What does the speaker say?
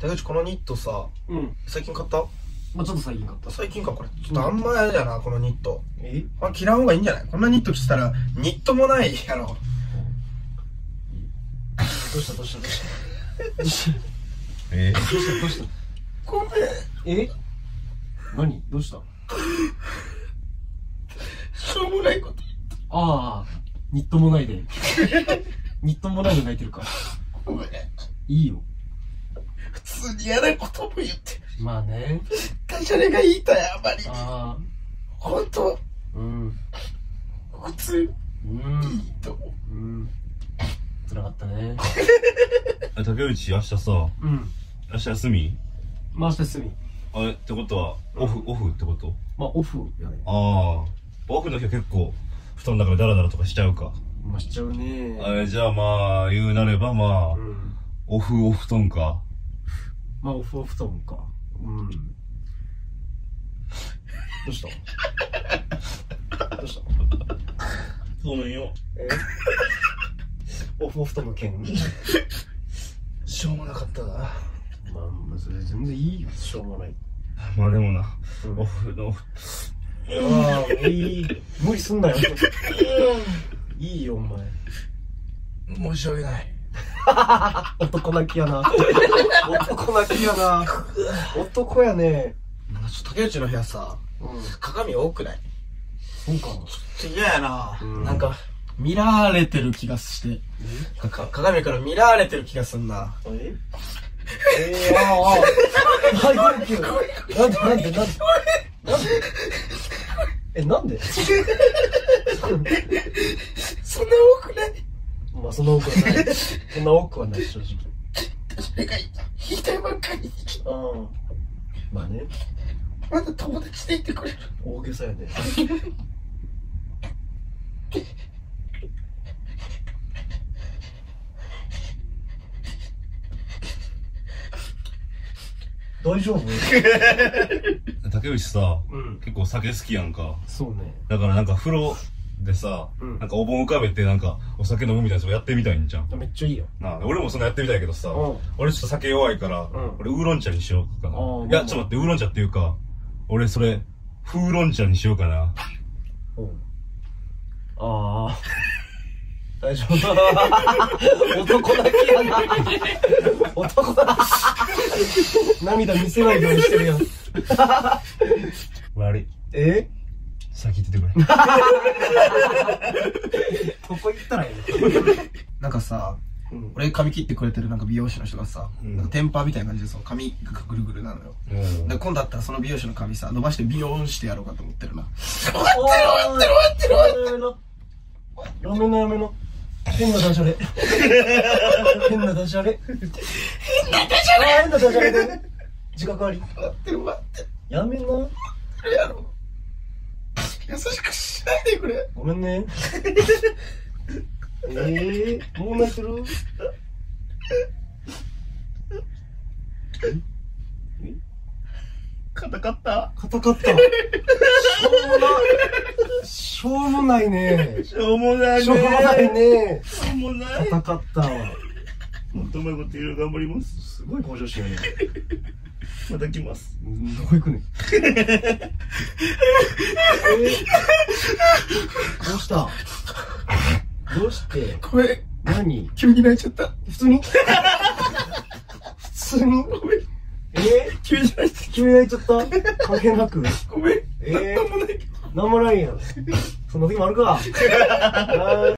竹内このニットさ、最近買った？ まあちょっと最近買った。 最近か、これ。ちょっとあんまやな、このニット。 まあ、着らん方がいいんじゃない？こんなニット着てたら、ニットもないやろ。 どうしたどうしたどうしたどうしたごめん。 何どうした？ しょうもないこと。 ああ、ニットもないで。ニットもないで泣いてるか。 ごめん。 いいよ。 普通に嫌なことも言って。 まあね。 ダジャレが言いたい、あまりに。 ああ。 ほんと。普通。いいと思う。 辛かったね。 竹内、明日さ、明日休み？ まあ明日休み。 あれってことは、オフってこと？ まあオフやね。 ああ。オフの日は結構、布団の中でダラダラとかしちゃうか。 まあしちゃうね。 じゃあまあ、言うなればまあ、オフ布団か。 まあオフ布団か。どうした？どうした？ そうなんよ。 オフ布団の件？ しょうもなかったな。 まあそれ全然いいよ。しょうもない。 まあでもな、オフの、 ああ、いい。無理すんなよ。いいよ、お前。 申し訳ない。 男泣きやな。男泣きやな。男やね。 竹内の部屋さ、鏡多くない？ そうかな。 ちょっと嫌やな。 なんか、見られてる気がして。 鏡から見られてる気がすんな。 ああ。なんでなんでそんな多くない？ まあそんな多くはない。そんな多くはない正直。 それが言いたいばっかり。 まあね。 まだ友達でいてくれる？ 大げさやで。大丈夫？ 竹内さ、結構酒好きやんか。 そうね。 だからなんか風呂でさ、なんかお盆浮かべてなんかお酒飲むみたいなのやってみたいんじゃん。 めっちゃいいよ。 なあ、俺もそんなやってみたいけどさ、俺ちょっと酒弱いから、俺ウーロン茶にしようかな。いや、ちょっと待って、ウーロン茶っていうか、俺それ、風ロン茶にしようかな。 ああ。大丈夫。男泣きやな。男だ。涙見せないようにしてるやん。 悪い。先行っててくれ。 どこ行ったらいいの？ なんかさ、俺髪切ってくれてるなんか美容師の人がさ、なんかテンパーみたいな感じでさ、髪がぐるぐるなのよ。で今度だったらその美容師の髪さ、伸ばして美容してやろうかと思ってるな。 待ってるやめな。変なダジャレ。変なダジャレで自覚あり。 待ってる。 やめな。 やろう。優しくしないでくれ。 ごめんね。もう泣いてる？ 硬かった。 しょうもないね。 しょうもないね。 硬かったわ。 もっとうまいこと言うの頑張ります。 すごい向上心やね。 また来ます。 どこ行くねん。どうした？どうして？ ごめん。 何？ 急に泣いちゃった。 普通に？ごめん。急に泣いちゃった？関係なく？ ごめん。 なんもないやん。そんな時もあるか。